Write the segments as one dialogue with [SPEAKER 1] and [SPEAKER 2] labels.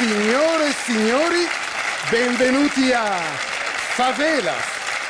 [SPEAKER 1] Signore e signori, benvenuti a Favelas.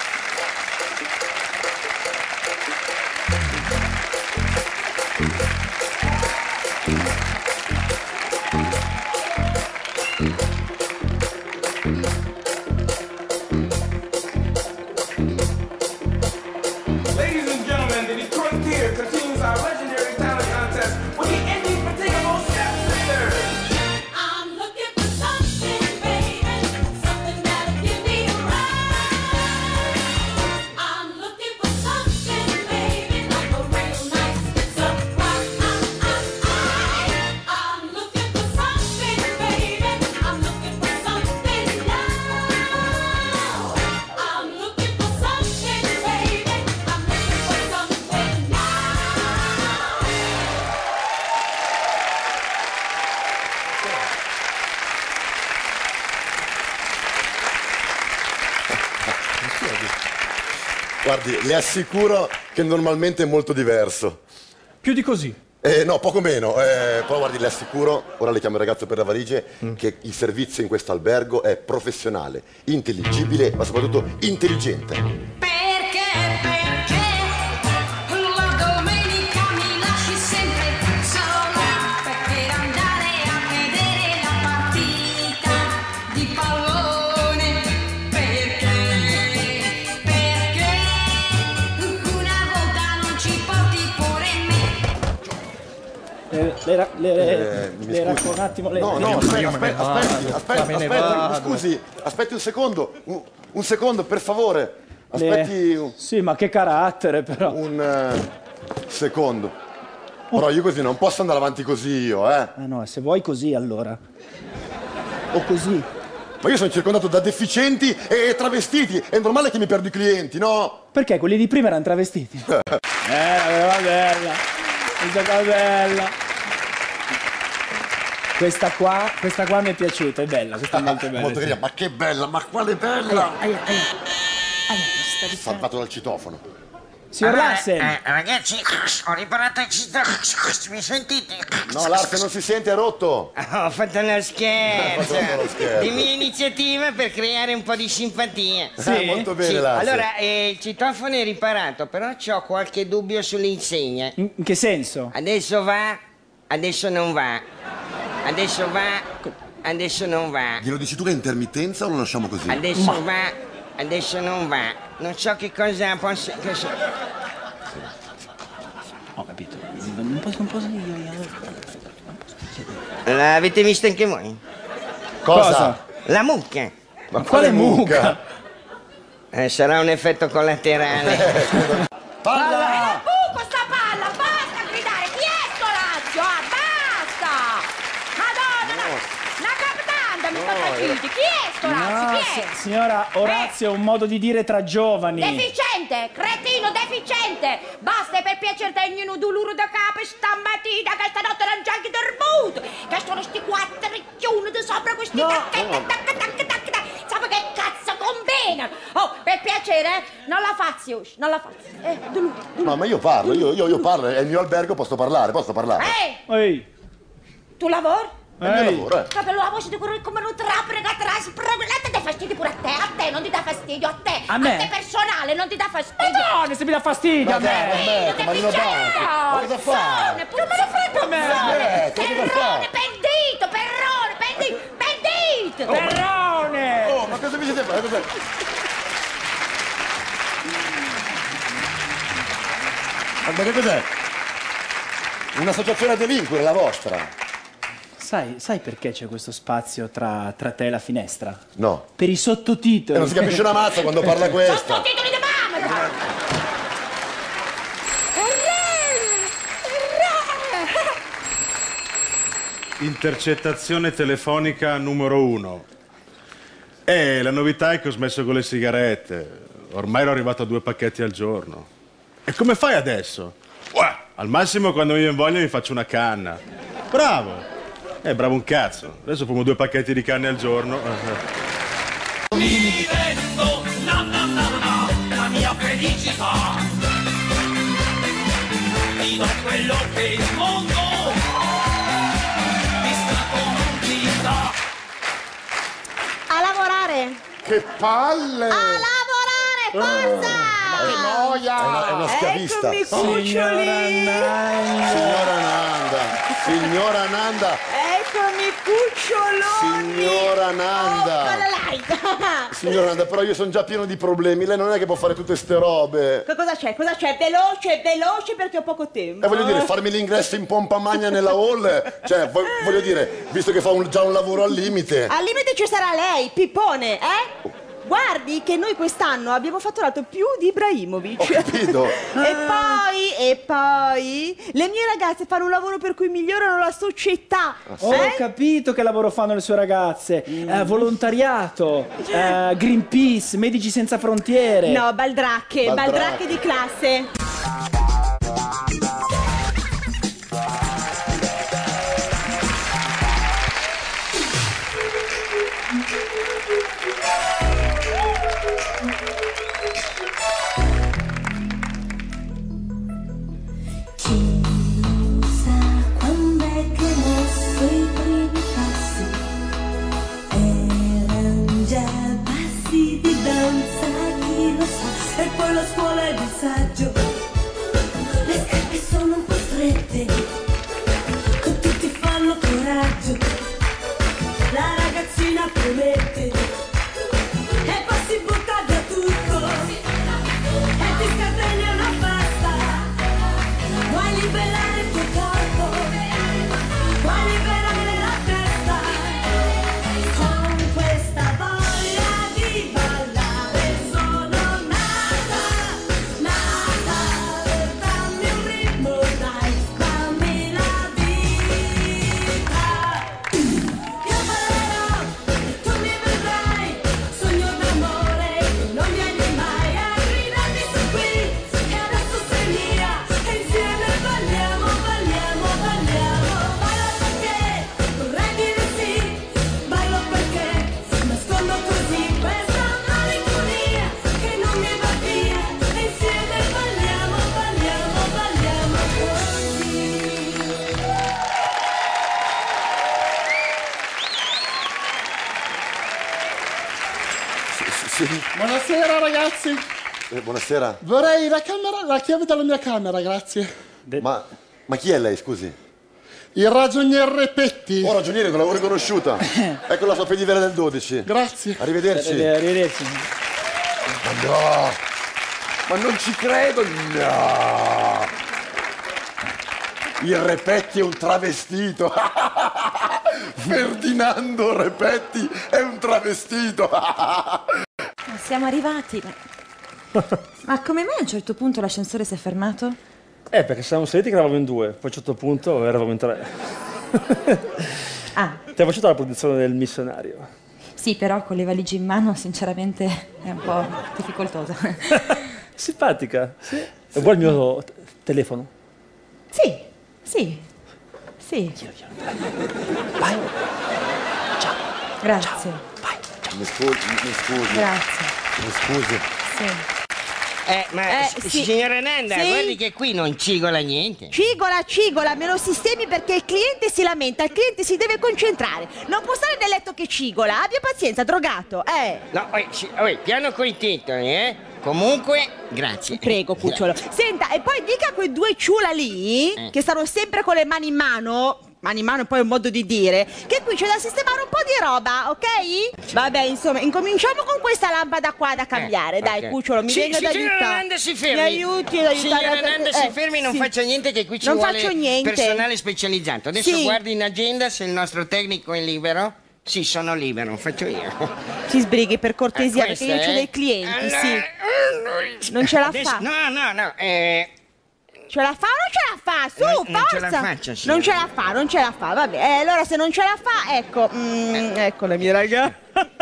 [SPEAKER 2] Ladies and gentlemen, the Detroit Theater continues our legendary talent contest with the indefatigable Step Sisters.
[SPEAKER 3] I'm looking for something, baby, something that'll give me a ride. I'm looking for something, baby, like a real nice surprise. I'm looking for something, baby. I'm looking for something now. I'm looking for something, baby. I'm looking for something now.
[SPEAKER 4] Guardi, le assicuro che normalmente è molto diverso.
[SPEAKER 5] Più di così.
[SPEAKER 4] No, poco meno. Però guardi, le assicuro, ora le chiamo il ragazzo per le valigie, che il servizio in questo albergo è professionale, intelligibile, ma soprattutto intelligente.
[SPEAKER 3] Perché la domenica mi lasci sempre sola per andare a vedere la partita di pallone. Perché una volta non ci porti pure me.
[SPEAKER 5] Le racconto un attimo le...
[SPEAKER 4] No, aspetti, scusi, aspetti un secondo, un secondo, per favore. Aspetti
[SPEAKER 5] Sì, ma che carattere però.
[SPEAKER 4] un secondo. Però io così non posso andare avanti così io, eh.
[SPEAKER 5] Ah no, se vuoi così allora. O così.
[SPEAKER 4] Ma io sono circondato da deficienti e travestiti, è normale che mi perdo i clienti, no?
[SPEAKER 5] Perché quelli di prima erano travestiti? Va bella. Questa bella. Questa qua mi è piaciuta, è bella, questa è molto bella.
[SPEAKER 4] Molto
[SPEAKER 5] sì.
[SPEAKER 4] carina, ma che bella, ma quale bella!
[SPEAKER 3] Sta di
[SPEAKER 4] Salvato dal citofono.
[SPEAKER 5] Signor Larsen,
[SPEAKER 6] Ragazzi, ho riparato il citofono, mi sentite?
[SPEAKER 4] No, Larsen non si sente, è rotto.
[SPEAKER 6] Ho fatto uno scherzo.
[SPEAKER 4] Uno scherzo.
[SPEAKER 6] Di mia iniziativa per creare un po' di simpatia.
[SPEAKER 5] Sì?
[SPEAKER 4] Molto bene,
[SPEAKER 6] Sì,
[SPEAKER 4] Larsen.
[SPEAKER 6] allora, il citofono è riparato, però ho qualche dubbio sull'insegna.
[SPEAKER 5] in che senso?
[SPEAKER 6] Adesso va, adesso non va. Adesso va, adesso non va.
[SPEAKER 4] Glielo dici tu che è intermittenza o lo lasciamo così?
[SPEAKER 6] Adesso va, adesso non va. Non so che cosa posso...
[SPEAKER 5] Ho capito. Non posso io.
[SPEAKER 6] L'avete vista anche voi?
[SPEAKER 4] Cosa?
[SPEAKER 6] La mucca.
[SPEAKER 4] Ma
[SPEAKER 5] quale mucca?
[SPEAKER 6] Sarà un effetto collaterale.
[SPEAKER 4] Palla!
[SPEAKER 3] buco sta palla, basta gridare, chi è sto Lazio? Basta! Madonna, una capitanda mi sta capito, chi è sto Lazio? Chi è?
[SPEAKER 5] Signora, Orazio è un modo di dire tra giovani.
[SPEAKER 3] Deficiente, cretino, deficiente! Basta per piacere tegni un dolore da capo stamattina che stanotte non c'è anche dormito! Che sono sti quattro ricchioni di sopra questi tacchi. Sapete che cazzo combinano? Oh, per piacere, non la faccio, non la faccio.
[SPEAKER 4] No, ma io parlo, io parlo, è il mio albergo, posso parlare.
[SPEAKER 5] Ehi,
[SPEAKER 3] Tu lavori?
[SPEAKER 4] È il mio lavoro, eh.
[SPEAKER 3] Capello la voce di correre come un trapre che atrás, ti dà fastidio pure a te non ti dà fastidio, a te personale non ti dà fastidio.
[SPEAKER 5] Madonna, se mi dà fastidio a me!
[SPEAKER 4] Ma Marino Banco, ma cosa fa?
[SPEAKER 3] Pure me lo frega,
[SPEAKER 4] Cosa fa?
[SPEAKER 3] pendito!
[SPEAKER 5] Perrone!
[SPEAKER 4] Oh, ma cosa mi siete fare? Cos'è? Ma che cos'è? Un'associazione a delinquere, la vostra?
[SPEAKER 5] Sai perché c'è questo spazio tra te e la finestra?
[SPEAKER 4] No.
[SPEAKER 5] Per i sottotitoli.
[SPEAKER 4] Non si capisce una mazza quando parla questa.
[SPEAKER 3] Sottotitoli di mamma!
[SPEAKER 7] Intercettazione telefonica numero 1. La novità è che ho smesso con le sigarette. Ormai ero arrivato a 2 pacchetti al giorno. E come fai adesso? Al massimo quando mi viene voglia mi faccio una canna. Bravo! Bravo un cazzo. Adesso fumo 2 pacchetti di canne al giorno.
[SPEAKER 2] Mi vendo, la mia felicità. Ti do quello che il mondo di stato non ti dà.
[SPEAKER 3] lavorare!
[SPEAKER 1] Che palle!
[SPEAKER 3] A lavorare, forza!
[SPEAKER 1] Ma che noia!
[SPEAKER 4] È una schiavista.
[SPEAKER 3] Eccomi, cuccioli!
[SPEAKER 4] Signora Nanda.
[SPEAKER 3] Eccomi, cuccioloni!
[SPEAKER 4] Signora Nanda.
[SPEAKER 3] Oh, quella light!
[SPEAKER 4] Signora Nanda, però io sono già pieno di problemi. Lei non è che può fare tutte ste robe.
[SPEAKER 3] Cosa c'è? Cosa c'è? Veloce, veloce perché ho poco tempo.
[SPEAKER 4] E voglio dire, farmi l'ingresso in pompa magna nella hall. Cioè, voglio dire, visto che fa già un lavoro al limite.
[SPEAKER 3] Al limite ci sarà lei, Pippone, eh? Guardi che noi quest'anno abbiamo fatturato più di Ibrahimovic.
[SPEAKER 4] Ho capito.
[SPEAKER 3] E poi, le mie ragazze fanno un lavoro per cui migliorano la società.
[SPEAKER 5] Ho capito che lavoro fanno le sue ragazze. Volontariato, Greenpeace, Medici Senza Frontiere.
[SPEAKER 3] No, baldracche di classe.
[SPEAKER 8] E poi la scuola è disagio, le scarpe sono un po' strette, tutti fanno coraggio, la ragazzina promette e poi si butta via tutto e ti scatena una festa. Vuoi liberare il tuo corpo, vuoi liberare la testa, con questa voglia di ballare sono dammi un ritmo, dai, dammi la vita. Io ballerò e tu mi vedrai, sogno d'amore che non vieni mai a gridarmi su qui, e adesso sei mia, e insieme balliamo, balliamo, balliamo. Ballo perché vorrei dire sì, ballo perché nascondo così questa malinconia che non mi va via, e insieme balliamo, balliamo, balliamo così.
[SPEAKER 4] Sì.
[SPEAKER 1] Buonasera ragazzi.
[SPEAKER 4] Buonasera.
[SPEAKER 1] Vorrei la chiave della mia camera, grazie.
[SPEAKER 4] Ma chi è lei, scusi?
[SPEAKER 1] Il ragionier Repetti.
[SPEAKER 4] Oh, ragioniere, non l'avevo riconosciuta. Ecco la sua pedivera del 12.
[SPEAKER 1] Grazie.
[SPEAKER 4] Arrivederci.
[SPEAKER 5] Arrivederci.
[SPEAKER 4] Ma no! Ma non ci credo! No! Il Repetti è un travestito! Ferdinando Repetti è un travestito!
[SPEAKER 3] Siamo arrivati. Ma come mai a un certo punto l'ascensore si è fermato?
[SPEAKER 5] Perché siamo saliti che eravamo in due, poi a un certo punto eravamo in tre.
[SPEAKER 3] Ah,
[SPEAKER 5] Ti ha facciuto la produzione del missionario.
[SPEAKER 3] sì, però con le valigie in mano sinceramente è un po' difficoltosa.
[SPEAKER 5] Simpatica, sì. E vuoi il mio telefono?
[SPEAKER 3] Sì, sì, sì.
[SPEAKER 5] Vai.
[SPEAKER 3] Grazie.
[SPEAKER 5] Vai.
[SPEAKER 4] Mi scusi.
[SPEAKER 3] Grazie.
[SPEAKER 4] Mi scusi.
[SPEAKER 3] Sì.
[SPEAKER 6] Sì. Signora Nanda,
[SPEAKER 3] Sì?
[SPEAKER 6] guardi che qui non cigola niente.
[SPEAKER 3] Cigola, me lo sistemi perché il cliente si lamenta, il cliente si deve concentrare. Non può stare nel letto che cigola, abbia pazienza, drogato,
[SPEAKER 6] No, piano coi titoli, Comunque, grazie.
[SPEAKER 3] Prego, cucciolo. Senta, e poi dica a quei due ciula lì, che stanno sempre con le mani in mano è poi un modo di dire, che qui c'è da sistemare un po' di roba, ok? Vabbè, insomma, incominciamo con questa lampada qua da cambiare, dai,
[SPEAKER 6] ok.
[SPEAKER 3] cucciolo, mi venga ad aiutare.
[SPEAKER 6] Signora Nanda si fermi.
[SPEAKER 3] Mi aiuti ad aiutare.
[SPEAKER 6] Signora Nanda si fermi, non
[SPEAKER 3] sì.
[SPEAKER 6] faccia niente che qui ci
[SPEAKER 3] Non
[SPEAKER 6] vuole
[SPEAKER 3] faccio niente.
[SPEAKER 6] personale specializzato. Adesso
[SPEAKER 3] Sì.
[SPEAKER 6] guardi in agenda se il nostro tecnico è libero. Sì, sono libero, faccio io.
[SPEAKER 3] Si sbrighi per cortesia, perché
[SPEAKER 6] Questa,
[SPEAKER 3] io ho dei clienti, sì. Non ce la
[SPEAKER 6] Adesso,
[SPEAKER 3] fa.
[SPEAKER 6] no.
[SPEAKER 3] Ce la fa o non ce la fa? Su,
[SPEAKER 6] Non
[SPEAKER 3] forza!
[SPEAKER 6] ce la faccio, signora.
[SPEAKER 3] Non ce la fa, vabbè. Allora se non ce la fa, ecco, ecco le mie ragazze.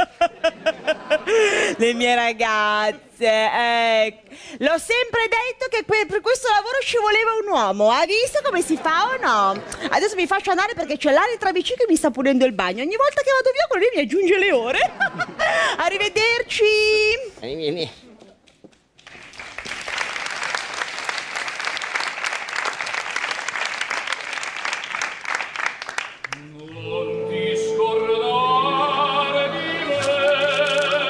[SPEAKER 3] Le mie ragazze, ecco. L'ho sempre detto che per questo lavoro ci voleva un uomo. Ha visto come si fa o no? Adesso mi faccio andare perché c'è l'altra vicina che mi sta pulendo il bagno. Ogni volta che vado via, quello lì mi aggiunge le ore. Arrivederci.
[SPEAKER 6] Vieni.
[SPEAKER 2] Non ti scordare di me.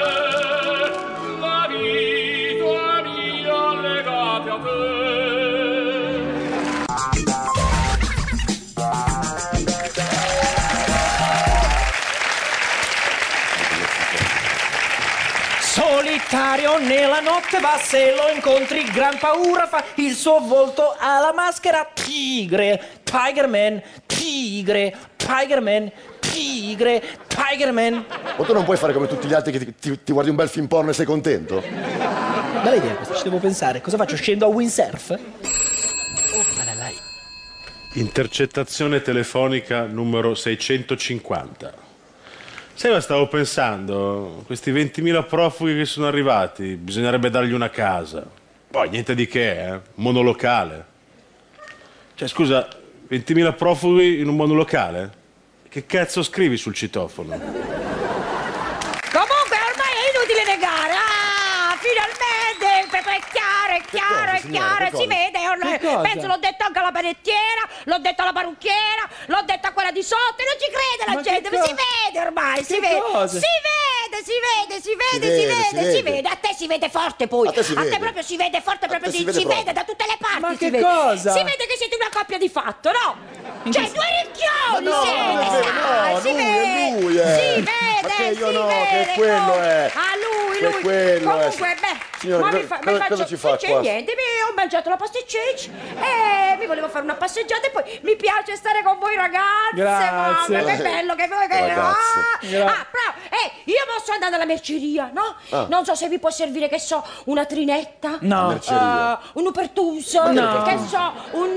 [SPEAKER 5] Mario nella notte va, se lo incontri gran paura fa, il suo volto ha la maschera tigre, Tigerman, tigre, Tigerman, tigre, Tigerman.
[SPEAKER 4] Ma tu non puoi fare come tutti gli altri che ti guardi un bel film porno e sei contento?
[SPEAKER 5] Bella idea questa, ci devo pensare. Cosa faccio? Scendo a windsurf? Oh, là.
[SPEAKER 7] Intercettazione telefonica numero 650. Sai, ma stavo pensando, questi 20.000 profughi che sono arrivati, bisognerebbe dargli una casa. Poi niente di che, monolocale. Cioè, scusa, 20.000 profughi in un monolocale? Che cazzo scrivi sul citofono?
[SPEAKER 3] Comunque ormai è inutile negare. Ah, finalmente è chiaro, si vede ormai. Penso l'ho detto anche alla panettiera, l'ho detto alla parrucchiera, l'ho detto a quella di sotto e non ci crede la gente, ma si vede ormai, si vede. Si vede. A te si vede forte poi.
[SPEAKER 4] A te si vede.
[SPEAKER 3] Proprio si vede forte, proprio
[SPEAKER 4] si
[SPEAKER 3] si
[SPEAKER 4] vede proprio.
[SPEAKER 3] vede da tutte le parti.
[SPEAKER 5] Ma
[SPEAKER 3] si
[SPEAKER 5] che
[SPEAKER 3] vede.
[SPEAKER 5] cosa?
[SPEAKER 3] Si vede che siete una coppia di fatto, no? Cioè, due ricchioni
[SPEAKER 4] Ma no,
[SPEAKER 3] siete,
[SPEAKER 4] non è vero,
[SPEAKER 3] sai,
[SPEAKER 4] no,
[SPEAKER 3] si
[SPEAKER 4] lui è
[SPEAKER 3] vede.
[SPEAKER 4] lui,
[SPEAKER 3] Si vede,
[SPEAKER 4] Ma che io
[SPEAKER 3] si
[SPEAKER 4] no,
[SPEAKER 3] vede,
[SPEAKER 4] che quello è.
[SPEAKER 3] Ah, lui.
[SPEAKER 4] Che quello è.
[SPEAKER 3] Comunque,
[SPEAKER 4] Signora,
[SPEAKER 3] ma
[SPEAKER 4] cosa ci fa
[SPEAKER 3] non c'è
[SPEAKER 4] qua?
[SPEAKER 3] niente, ho mangiato la pasticceria e mi volevo fare una passeggiata e poi mi piace stare con voi ragazze.
[SPEAKER 5] Grazie.
[SPEAKER 3] Mamma, che bello che voi che
[SPEAKER 4] Ragazze.
[SPEAKER 3] però, io posso andare alla merceria, no? Non so se vi può servire, che so, una trinetta.
[SPEAKER 5] No.
[SPEAKER 4] Merceria.
[SPEAKER 3] Un upertuso,
[SPEAKER 5] No.
[SPEAKER 3] che so, un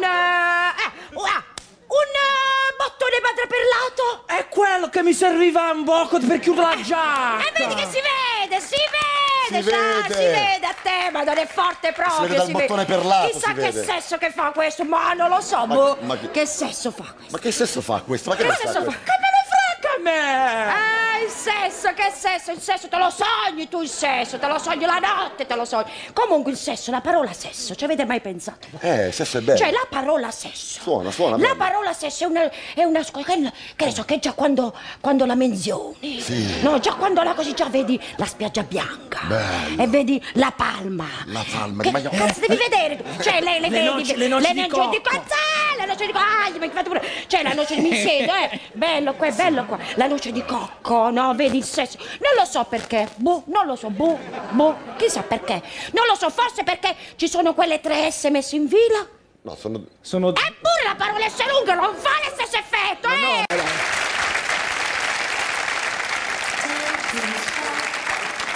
[SPEAKER 3] bottone madreperlato.
[SPEAKER 5] È quello che mi serviva un poco per chiudere la giacca.
[SPEAKER 3] E vedi che si vede,
[SPEAKER 4] Si
[SPEAKER 3] si
[SPEAKER 4] vede.
[SPEAKER 3] vede a te, ma non è forte proprio.
[SPEAKER 4] vede dal bottone perlato,
[SPEAKER 3] Chissà
[SPEAKER 4] si
[SPEAKER 3] che
[SPEAKER 4] vede.
[SPEAKER 3] sesso che fa questo, ma non lo so,
[SPEAKER 4] ma
[SPEAKER 3] che sesso fa questo?
[SPEAKER 4] Ma che sesso fa questo? Ma che
[SPEAKER 3] Che
[SPEAKER 4] ne sa
[SPEAKER 3] sesso fa?
[SPEAKER 4] questo?
[SPEAKER 5] Che me ne frega a me?
[SPEAKER 3] Il sesso, te lo sogni tu il sesso, te lo sogni la notte, te lo sogni. Comunque il sesso, la parola sesso, ci avete mai pensato?
[SPEAKER 4] Sesso è bello.
[SPEAKER 3] Cioè la parola sesso.
[SPEAKER 4] Suona
[SPEAKER 3] La
[SPEAKER 4] bello.
[SPEAKER 3] parola sesso è una che ne so, che già quando la menzioni.
[SPEAKER 4] Sì.
[SPEAKER 3] No, già quando la così già vedi la spiaggia bianca.
[SPEAKER 4] Bello.
[SPEAKER 3] E vedi la palma.
[SPEAKER 4] La palma
[SPEAKER 3] Che
[SPEAKER 4] di Maiorca.
[SPEAKER 3] cazzo devi vedere tu? Cioè le vedi.
[SPEAKER 5] le noci di cocco.
[SPEAKER 3] La noce di cocco. Mi fate pure. Cioè la noce di mi siedo, bello qua, La noce di cocco, no? Vedi il sesso. Non lo so perché. Non lo so. Chissà perché. Non lo so, forse perché ci sono quelle 3 S messe in fila.
[SPEAKER 4] No, sono...
[SPEAKER 3] Eppure la parola S lunga non fa lo stesso effetto,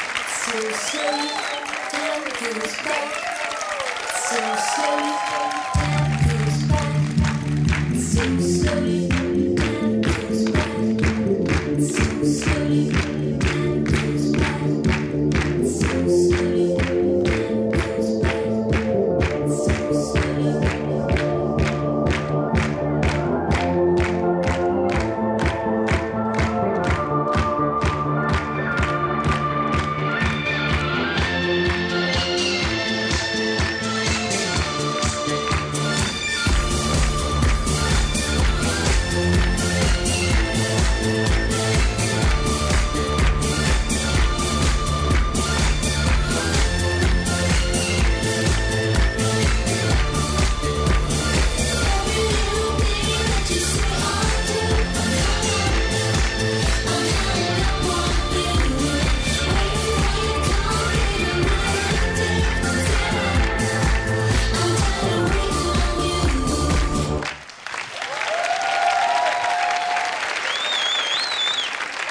[SPEAKER 8] So slow, time goes by. So slow.